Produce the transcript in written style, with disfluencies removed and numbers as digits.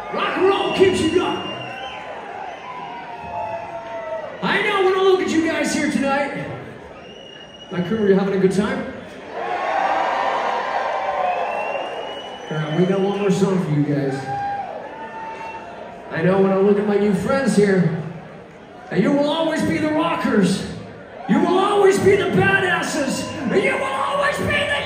Rock and roll keeps you going. I know when I look at you guys here tonight. Vancouver, you having a good time? We got one more song for you guys. I know when I look at my new friends here, and you will always be the rockers. You will always be the badasses. And you will always be the